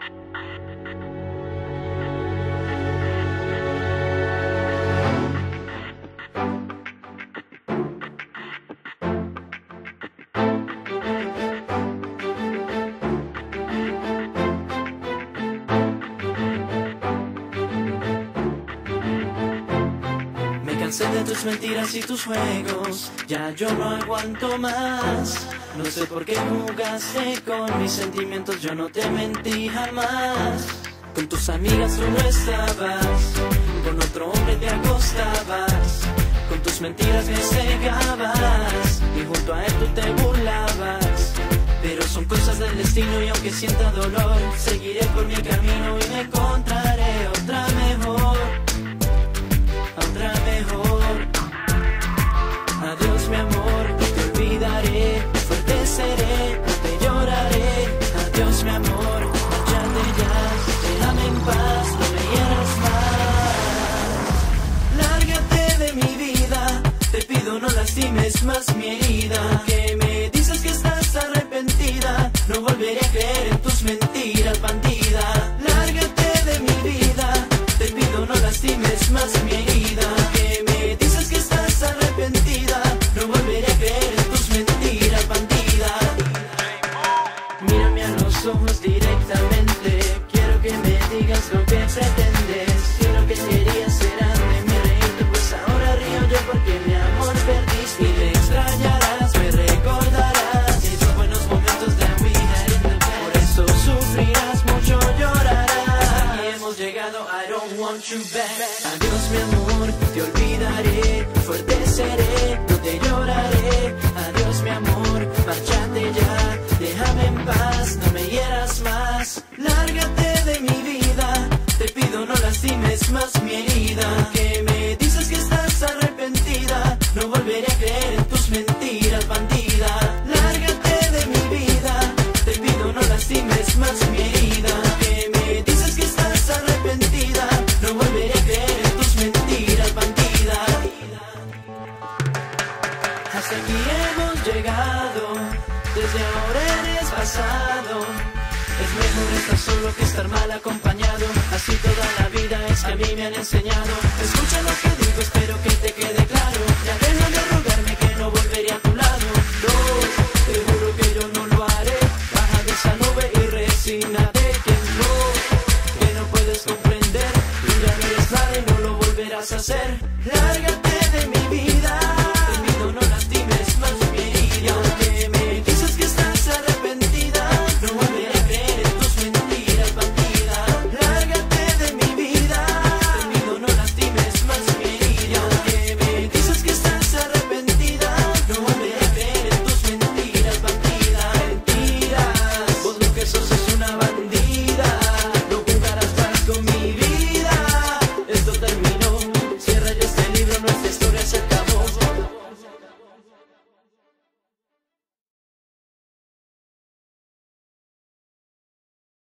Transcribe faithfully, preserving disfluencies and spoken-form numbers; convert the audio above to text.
Cansé de tus mentiras y tus juegos, ya yo no aguanto más. No sé por qué jugaste con mis sentimientos, yo no te mentí jamás. Con tus amigas tú no estabas, con otro hombre te acostabas. Con tus mentiras me cegabas y junto a él tú te burlabas. Pero son cosas del destino y aunque sienta dolor, seguiré por mi camino y me encontraré otra mejor. Otra mejor. Adiós mi amor, te olvidaré, fuerte seré, no te lloraré. Adiós mi amor, márchate ya, déjame en paz, no me hieras más. Lárgate de mi vida, te pido no lastimes más mi herida. Que me dices que estás arrepentida, no volveré a creer en tus mentiras, bandida. Lárgate de mi vida, te pido no lastimes más mi herida. Que me dices que estás arrepentida, no volveré a creer en tus mentiras, bandida. Mírame a los ojos directamente, quiero que me digas lo que pretendes. Si lo que querías era de mi reírte, pues ahora río yo porque mi amor perdiste. Y me extrañarás, me recordarás esos buenos momentos de we had in the past. Por eso sufrirás, mucho llorarás. Aquí hemos llegado, I don't want you back. Adiós mi amor, te olvidaré, fuerte seré, no te lloraré. Adiós mi amor, márchate ya, déjame en paz, no me hieras más. Lárgate de mi vida, te pido no lastimes más mi herida. Que me dices que estás arrepentida, no volveré a creer en tus mentiras, bandida. Lárgate de mi vida, te pido no lastimes más mi herida. Que me dices que estás arrepentida, no volveré a creer en tus mentiras, bandida. Hasta aquí hemos llegado, desde ahora eres pasado. Es mejor estar solo que estar mal acompañado, así toda la vida es que a mí me han enseñado. Escucha lo que digo, espero que te quede